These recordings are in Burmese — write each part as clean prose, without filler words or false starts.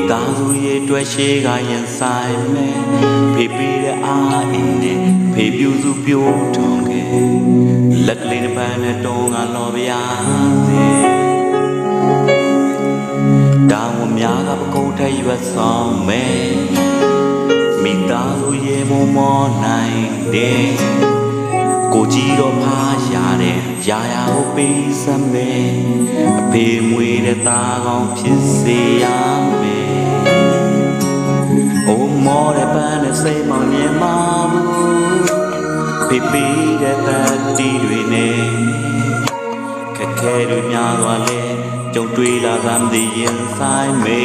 သားစုရဲ့တွေ့ရှိကရင်ဆိုင်မဲ့ဖေးပေးတဲ့အားအင်းနဲ့ဖေးပြူစုပြိုးထုံခဲ့လက်ကလေးတစ်ပန်းနဲ့တုံးကလော်ပြားစေတောင်များကပကုတ်ထက်ရွက်ဆောင်မဲ့မိသားစုရဲ့မမောနိုင်တဲ့ကိုကြီးတော့ဖားရတဲ့ရာရာကိုပေးစမ်းမယ်အဖေမွေတဲ့သားကောင်းဖြစ်စေရမယ်အိုးမောတဲ့ပန်းနဲ့စိတ်မောင်မြင်မှာဘူးဖေးပေးတဲ့တတိတွေနဲ့ခက်ခဲတွေများသွားလေကြုံတွေ့လာသမ်းသည်ရင်ဆိုင်မေ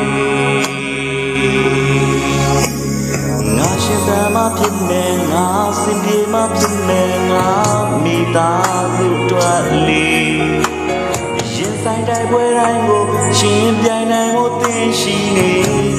ငါရှိသမားဖြစ်နေငါစင်ပြေမဖြစ်နေငါမိသားစုတွေ့လေရင်ဆိုင်တိုင်းပွဲတိုင်းကိုရှင်ပြိုင်နိုင်ဖို့သင်ရှိနေ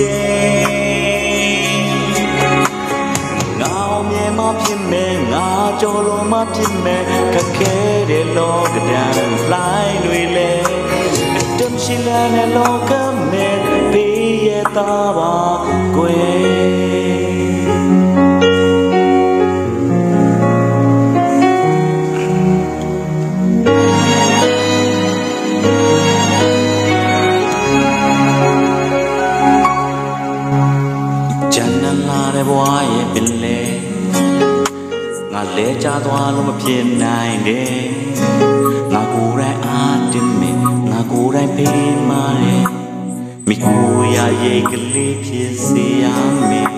တယ်ငါအောင်မြင်မဖြစ်နေငါကြော်လို့မဖြစ်နေခက်ခဲတဲ့လောကဒဏ်လိုင်းတွေလေတမ်းရှိလာတဲ့လောကမဲ့ပေးရတာပါကွယ်ဘွားရဲ့ပင်လေငါလဲချသွားလို့မဖြစ်နိုင်တဲ့ငါကိုယ်တိုင်အားတင်မယ်ငါကိုယ်တိုင်ပေးမာတယ်မိကိုရရဲ့ကလေးဖြစ်စေရမယ်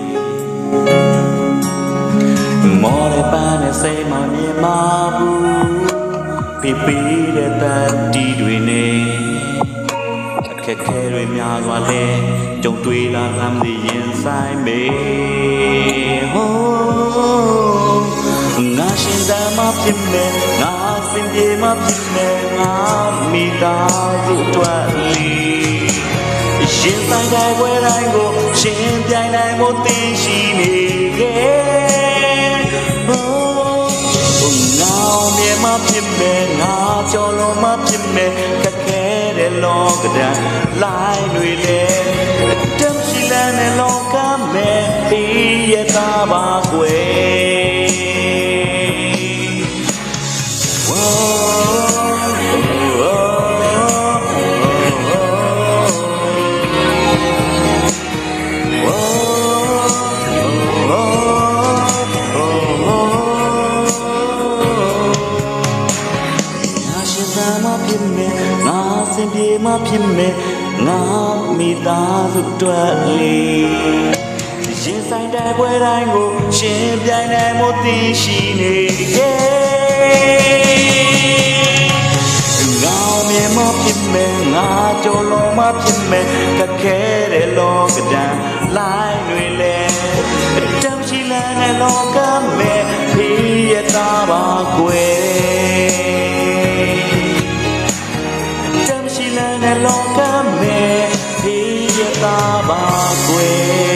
မော်ရပန်းနဲ့စိတ်မမြင်မှာဘူးပြပြတဲ့တတိတွေနဲ့ခက်ခဲတွေများသွားလဲကြုံတွေ့လာသမ်းသည်ရင်ဆိုင်မေဟိုးငါရှင်သာမဖြစ်နေငါစင်ပြေမဖြစ်နေငါမိသားစုတွေ့လီရှင်ဆိုင်တိုင်းဝဲတိုင်းကိုရှင်ပြိုင်နိုင်ဖို့သင်ရှိနေခဲ့ဟိုးငါမြင်မဖြစ်နေငါကြော်လို့မဖြစ်နေတဲ့လောကဒဏ်လိုင်းတွေလေတမ်းရှိလာတဲ့လောကမဲ့ပေးရတာပါကွယ်ဝေါစင်ပြေမဖြစ်နေငါမိသားစုတွေ့လေရင်ဆိုင်တဲ့ပွဲတိုင်းကိုရှင်ပြိုင်နိုင်မှုသိရှိနေငါမြင်မဖြစ်နေငါကြော်လို့မဖြစ်နေခက်ခဲတဲ့လောကဒဏ်လိုင်းတွေလေတမ်းရှိလာတဲ့လောကမဲ့ဖေးရတာပါကွယ်လောကမဲ့ဖေးရတာပါကွယ်